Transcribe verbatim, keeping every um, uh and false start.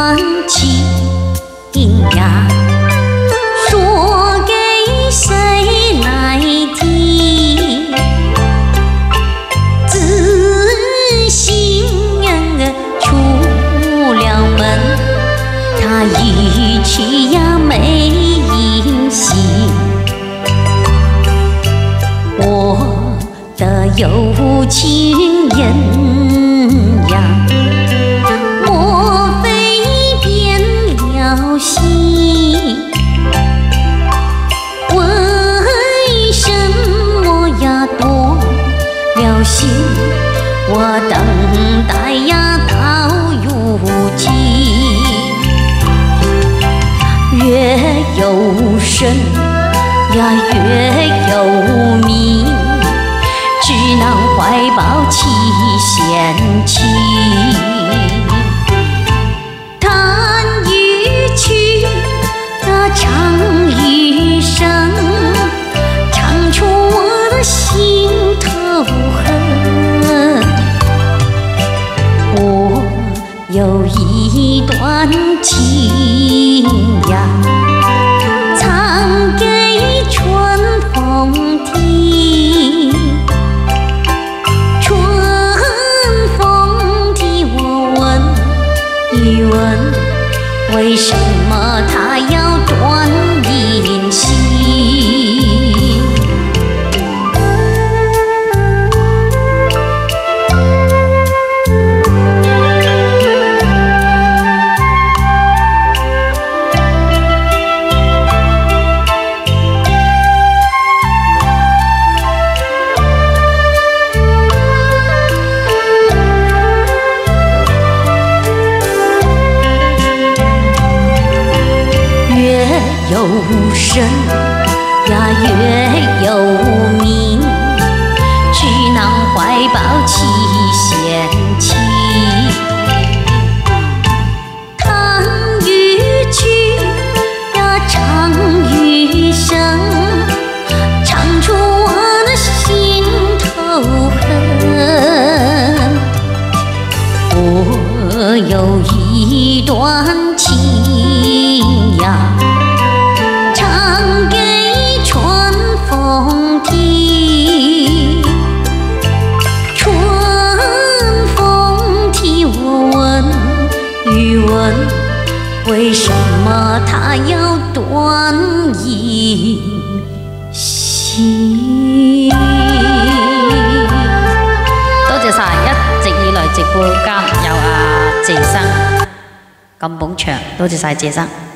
段情呀，说给谁来听？自信出了门，他一去呀没音信。我的有情人呀，莫非变了心？为什么呀多了心？我等待呀到如今，月有深呀月有明，只能怀抱七弦琴。弹与曲呀唱一声，唱出我的心头恨。我有一段情呀，唱给春风听。春风替我问一问，为什么他要断音信？有深呀月有明，只能怀抱七弦琴。弹与曲呀唱一声，唱出我的心头恨。我有一段情呀，唱给春风听。春风替我问一问，为什么他要断音信？ 多謝晒一直以來直播間有阿謝生咁捧場，多謝晒謝生。